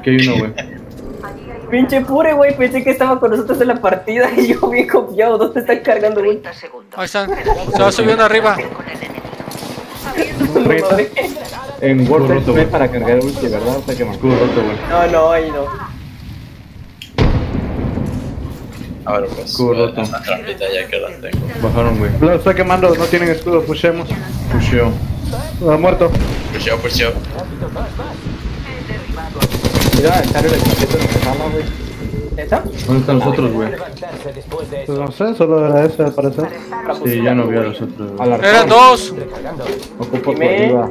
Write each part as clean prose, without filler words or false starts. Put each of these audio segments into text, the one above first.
Aquí hay uno, güey. Pinche pure, güey, pensé que estaba con nosotros en la partida y yo bien confiado. ¿Dónde están cargando, güey? Ahí están. Se va subiendo arriba. En Escudo World roto, Trade güey. para cargar ulti, ¿verdad? O sea que me Escudo roto, güey. No, ahí no. A ver, pues. Escudo roto. Una trampita ya que las tengo. Bajaron, güey. Lo estoy quemando, no tienen escudo, pushemos. Pusheo. Ha muerto. Pusheo. Mira, echarle el chaqueta en la sala, güey. ¿Esa? ¿Dónde están los otros, güey? Pues no sé, solo era ese al parecer. Sí, ya no vi a los otros, güey. Eran dos. Ocupo por Dime. arriba.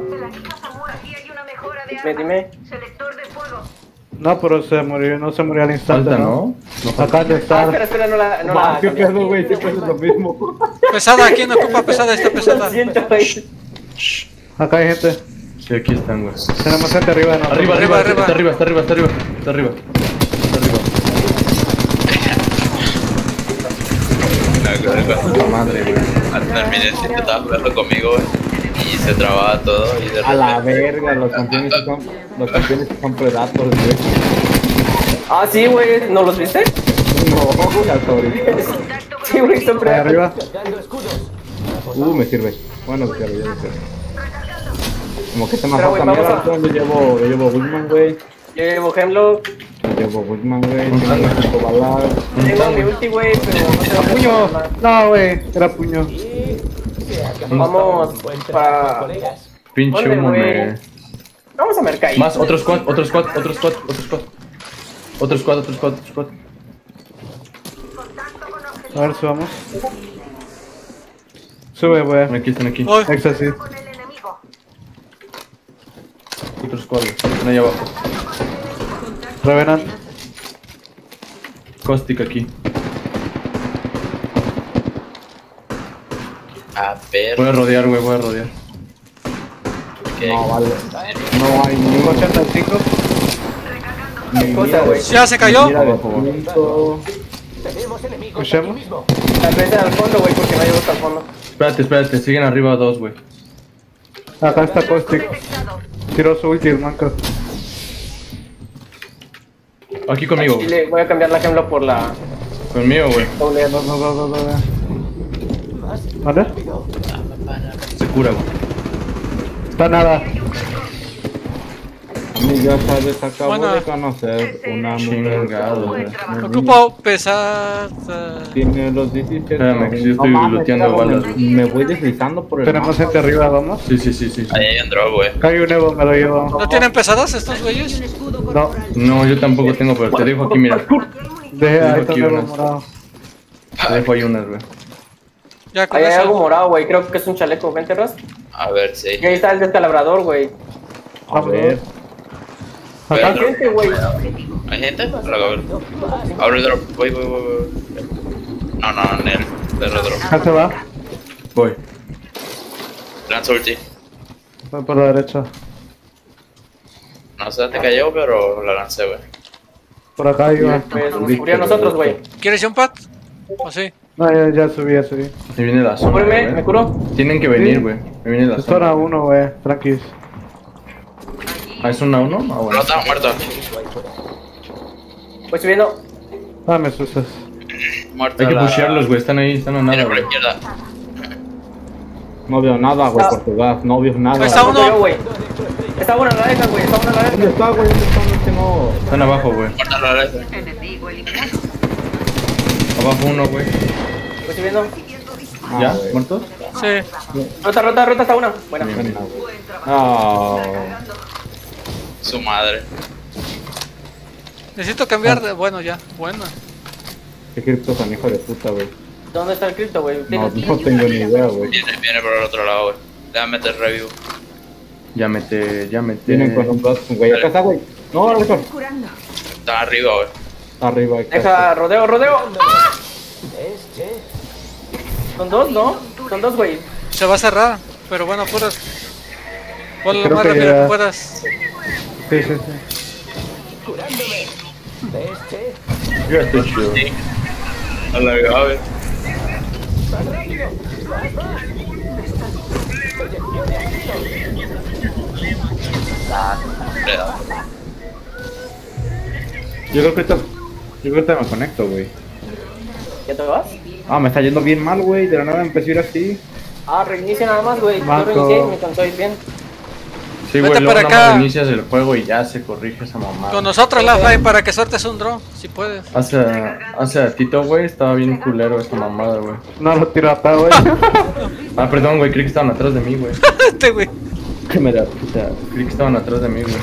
Dime. No, pero se murió, no se murió al instante, Falta, ¿no? Acá de estar. Espera, no la ¿Qué cambié. pedo, güey? Siempre es lo mismo. Pesada, ¿quién ocupa pesada? Está pesada. Lo siento, güey. Acá hay gente. Sí, aquí están, güey. Tenemos gente arriba, ¿no? Arriba. Está arriba. La Madre, güey. al terminé, si te estaba jugando conmigo, güey. Y se trababa todo. Y de A la repente- verga, los campeones son predators, güey. Ah, sí, güey. ¿No los viste? No, hasta ahorita. Sí, güey, son Ahí pre- arriba. Me sirve. Bueno, ya me sirve. Como que se me Pero, falta güey, vamos mierda, yo llevo Wigman, güey. Yo llevo Hemlock. Yo llevo Wigman, güey. Tengo balas. Tengo mi ulti, güey, pero no sé dónde ¡Puño! está. No, güey, era puño. Vamos para... Pinche ¿Dónde, humo, güey? me... Vamos a Mercai. Más, otro squad. Otro squad. A ver, subamos. Sube, güey. Están aquí. Voy. Exa sí. Otro squad, güey. Están allá abajo. Revenant. Caustic aquí. A ver. Voy a rodear, güey, ¿qué? No, vale. No hay ni 85. ¿Qué cosa, güey? Ya se cayó. Mira de punto. ¿Escuchemos? Tal vez al fondo, güey, porque no llevo hasta el fondo. Espérate. Siguen arriba dos, güey. Acá está Caustic. Tiró su ulti, el manco. Aquí conmigo. Y le voy a cambiar la Hemlock por la... Conmigo, güey. doble. No. ¿Vale? Se cura, güey. Está nada. A mí ya sabes, acabo Bueno. de conocer una mujer. Chingado, güey. Ocupo pesada. Tiene los 17. Espérame, que yo estoy looteando balas, güey. Me voy deslizando por el. Tenemos gente arriba, vamos. Sí. Ahí hay un drop, güey. Acá hay un Evo, me lo llevo. ¿No tienen pesadas estos güeyes? No, No, yo tampoco tengo, pero te dejo aquí, mira. deje ahí está Aquí un Evo unas. morado. Te dejo ahí unas, güey. Ya con Ahí hay algo eso. morado, güey. Creo que es un chaleco. Vente, Ros. A ver, sí. Y ahí está el descalabrador, güey. A ver. Hay Acá. gente, güey. ¿Hay gente? Abre el drop. Voy. No, Nel. Cerro drop. Acá se va. Voy. Lanza ulti. Voy por la derecha. No sé dónde cayó, pero la lancé, güey. Por acá iba. Pues nos murió a nosotros, güey. ¿Quieres un pat? ¿O sí? No, ya subí. Me viene la zona, Cúbreme, me güey. curó. Tienen que venir, güey. Me viene la Es zona zona. 1, güey. Tranquis. ¿Ah, es zona 1? Ah, No, bueno. estaba muerto. Voy subiendo. Dame susas. Muerto. Hay que la- pushearlos, güey. Están ahí, están a Viene nada, por la güey. izquierda. No veo nada, güey, Portugal. No veo nada. Ahí está uno. Yo, güey. Está uno a la derecha, güey. Está uno a la ¿Dónde derecha. está, güey? ¿Dónde está? ¿Dónde que no? Están abajo, güey. Muerta la derecha. Abajo uno, güey. Voy subiendo. ¿Ya? güey. ¿Muertos? Sí. Rota está una. Buena. Buena, güey. Ah, Su madre. Necesito cambiar de... Bueno, ya. Bueno. qué cripto tan hijo de puta, güey. ¿Dónde está el cripto, güey? No tengo ni idea, güey. Viene por el otro lado, güey. Déjame meter review. Ya mete. Tienen con un brazo, güey. Acá está, güey. No, Alberto. Está arriba, güey. Arriba, acá. Deja, rodeo. ¡Ah! Son dos, ¿no? Son dos, güey. Se va a cerrar. Pero bueno, puedas. Ponlo lo Creo más que rápido ya- que puedas. Sí. Yo estoy chido. Sí. Alargado, güey. Yo creo que ahorita me conecto, güey. ¿Ya te vas? Ah, me está yendo bien mal, güey. De la nada empecé a ir así. Ah, reinicia nada más, güey. Yo Marco. reinicié y me cansó ir bien. Sí, Vete güey, luego para nada acá. más reinicias el juego y ya se corrige esa mamada. Con nosotros, la para que sueltes un drone, si puedes. Hace a Tito, güey, estaba bien culero esa mamada, güey. No lo tiro acá, güey. Ah, perdón, güey, creí que estaban atrás de mí, güey. Este, güey. Que me da puta. Creí que estaban atrás de mí, güey.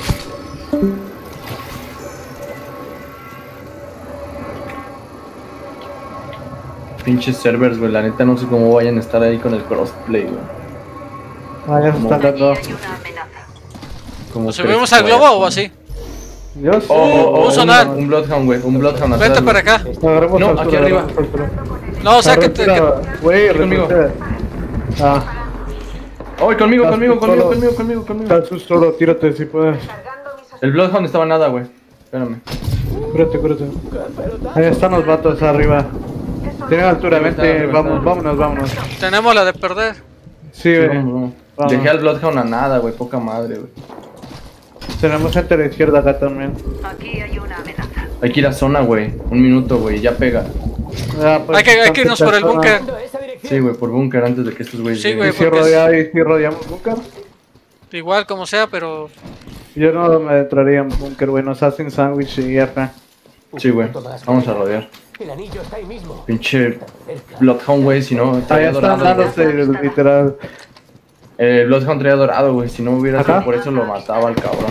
Pinches servers, güey, la neta no sé cómo vayan a estar ahí con el crossplay, güey. Ah, ya se están dando. Como ¿Nos subimos al globo o así? Yo sé. Un sonar. un Bloodhound, güey, un Bloodhound atrás. Vete güey. para acá. Agarremos No, altura, aquí arriba. agarremos altura. No, o sea que te. Retira, güey, Aquí conmigo. retira. Ah, ¡Ay, conmigo! Estás tú solo, tírate si puedes. El Bloodhound estaba nada, güey. Espérame. Cúrate. Ahí están los vatos arriba. Tienen altura, Sí, está vente, arriba, vámonos. Tenemos la de perder. Sí, Sí, güey. vamos. Vamos. Dejé al Bloodhound a nada, güey, poca madre, güey. Tenemos gente a la izquierda acá también. Aquí hay una amenaza. Hay que ir a zona, güey. Un minuto, güey, ya pega. Ah, pues, Hay que irnos por el búnker. Sí, güey, por búnker antes de que estos güeyes Sí, lleguen. güey. Y si rodeamos búnker. Igual como sea, pero. Yo no me entraría en búnker, güey. Nos hacen sándwich y F. Sí, güey, vamos a rodear. El anillo está ahí mismo. Pinche Bloodhound, güey, si no Ahí traía están dorado. dándose, literal. El Bloodhound traía dorado, güey, si no hubiera sido Ajá. por eso lo mataba al cabrón.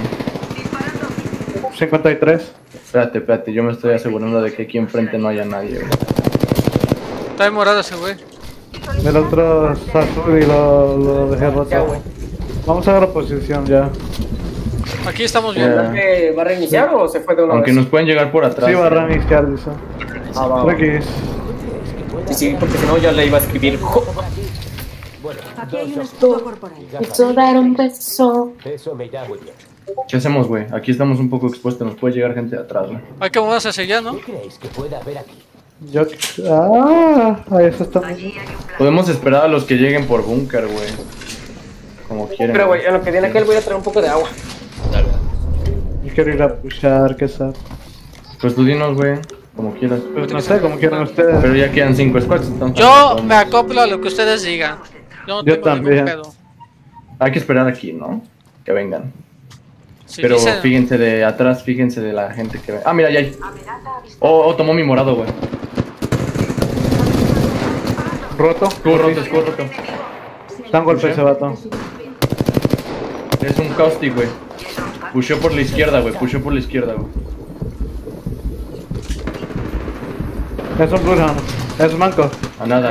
53. Espérate, yo me estoy asegurando de que aquí enfrente no haya nadie, güey. Está morado ese güey. El otro es azul y lo dejé Ya, roto. güey. Vamos a dar posición ya. Aquí estamos bien. Ya. ¿Verdad que va a reiniciar o se fue de una Aunque vez? nos pueden llegar por atrás. Sí, va a reiniciar, dice. Ah, va. X. Sí, porque si no ya le iba a escribir. Aquí hay un escudo corporal. Eso dar un beso. Eso me irá muy bien. ¿Qué hacemos, güey? Aquí estamos un poco expuestos, nos puede llegar gente de atrás, güey. Hay que moverse hacia allá, ¿no? ¿Qué creéis que pueda haber aquí? Yo. Ahí está. Podemos esperar a los que lleguen por búnker, güey. Como quieren. Pero, güey, a lo que viene aquel voy a traer un poco de agua. Dale. Yo quiero ir a pushar, ¿qué sabe? Pues tú dinos, güey, como quieras. Pues no sé, como quieran ustedes. Pero ya quedan 5 squads, entonces. Yo me acoplo a lo que ustedes digan. Yo no Yo tengo ningún también. pedo. Hay que esperar aquí, ¿no? Que vengan. Si Pero dicen- fíjense de atrás, fíjense de la gente que ve. Ah, mira, ya hay. Oh, tomó mi morado, güey. Roto. Escudo roto. Está en golpe ese vato. Es un caustic, güey. Pusheó por la izquierda, güey. Güey. Es un Bloodhound. Es manco. A nada.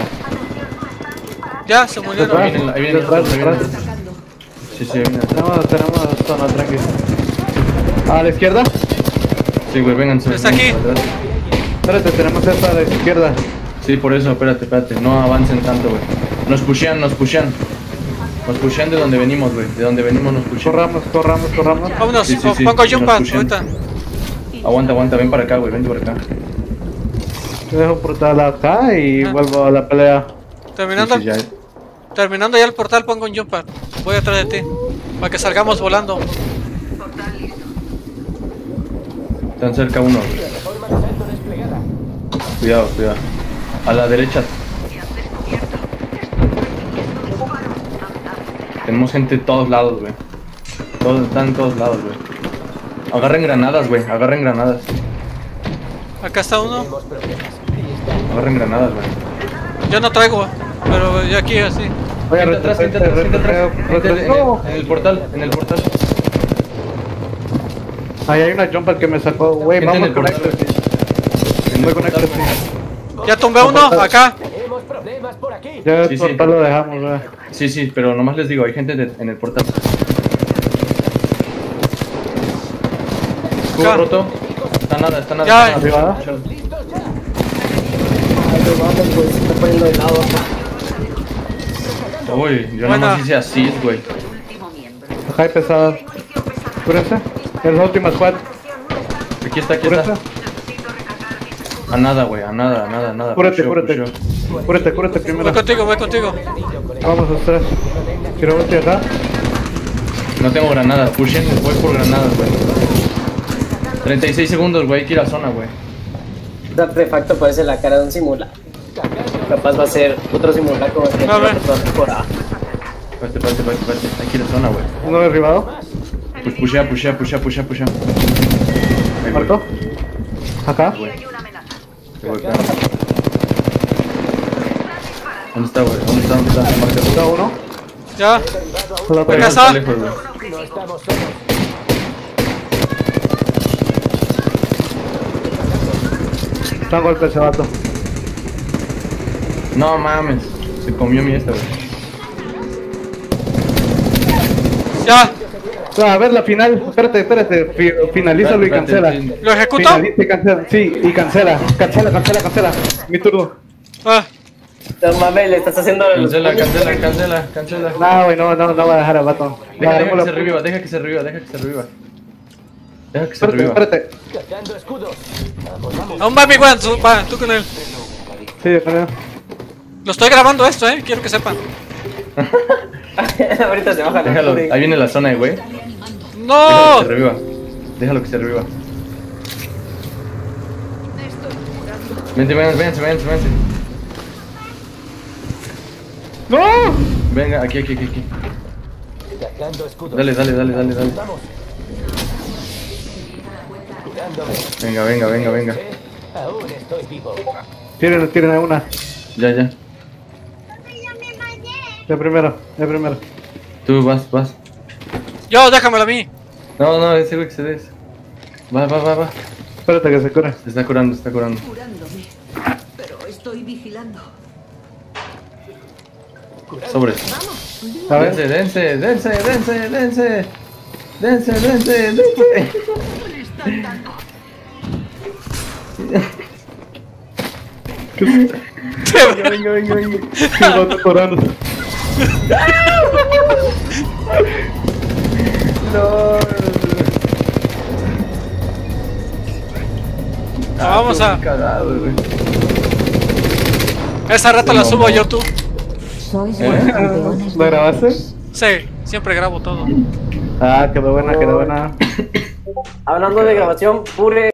Ya, se murieron. Ahí vienen Detrás. Sí, ahí vienen. Tenemos zona, tranqui. ¿A la izquierda? Sí, güey, vénganse. Está aquí. Espérate, tenemos esta a la izquierda. Sí, por eso, espérate. No avancen tanto, güey. Nos pushean. Nos pushean de donde venimos, güey. De donde venimos nos pushean. Corramos. Vámonos, Sí, pongo nos jump pad pushean. ahorita. Aguanta, ven para acá, güey. Vente para acá. Te dejo portal acá y vuelvo a la pelea. Terminando, Sí, ya. terminando ya el portal, pongo un jump pad. Voy atrás de ti. Para que salgamos volando. Están cerca uno, güey. Cuidado. A la derecha. Tenemos gente de todos lados, güey. Están en todos lados, güey. Agarren granadas, güey. Acá está uno. Agarren granadas, güey. Yo no traigo, pero yo aquí así. Oye, Gente atrás. Gente No. en el portal. Ahí hay una jumper que me sacó. Güey, Gente en vamos el con portal. Ecstasy. En el Voy con portal, Ecstasy. Ya tumbé uno, acá. Tenemos problemas por aquí. Ya Sí, el sí. portal lo dejamos, güey. Sí, pero nomás les digo, hay gente en el portal. Escudo Acá. roto. Está nada. Ya. Arriba. Ay, vamos, güey, se está poniendo de lado acá. Uy, yo Buena. nomás hice así, güey. Acá hay pesadas. Cúrense. Es la última squad. Aquí está. Cúrense. A nada, güey, a nada. Cúrate. Pusheo. Cúrate Voy primero. contigo. Vamos los tres. Quiero verte acá. No tengo granadas, pushen, voy por granadas, güey. 36 segundos, güey, hay que ir a zona, güey. Este artefacto parece la cara de un simulacro. Capaz va a ser otro simulacro que A ver. toda temporada. Espérate. Hay que ir a zona, güey. ¿Uno derribado? Pues pushea. Ahí, güey. ¿Muerto? Acá. Ahí, güey, claro. ¿Dónde está, güey? ¿Dónde está? Marca. ¿Está uno? Ya. Solo Acá pega. está. lejos, güey. No estamos solos. Está en golpe ese vato. No mames. Se comió mi esta, güey. Ya. A ver la final. Espérate. Finalízalo y Espérate, cancela. sí. ¿Lo ejecuto? Finaliza y cancela. Sí, y cancela. Cancela. Mi turno. Ah, No mames, le estás haciendo los Cancela. No, güey, no va a dejar al vato. Deja que se reviva. Espérate. Cargando escudos. aún va mi Gwen, va, tú con él. Sí, con él. Lo estoy grabando esto, quiero que sepan. Ahorita se baja la Déjalo, furia. ahí viene la zona, güey. ¡No! Déjalo que se reviva. Vénganse. ¡No! Venga, aquí. Cargando escudos. Dale. Vamos. Curándome. Venga. Aún estoy vivo. Tiren a una. Ya. De primero. Tú vas. Yo, déjamelo a mí. No, ese güey que se des. Va. Espérate que se cure. Se está curando. Curándome. Pero estoy vigilando. Sobres. A ver. Dense. Venga. El vato corando. Vamos a. Cagado, güey. Esa rata la subo yo, tú. Sois buenos campeones. ¿Lo grabaste? Sí, siempre grabo todo. Ah, quedó buena. Hablando de grabación, Pure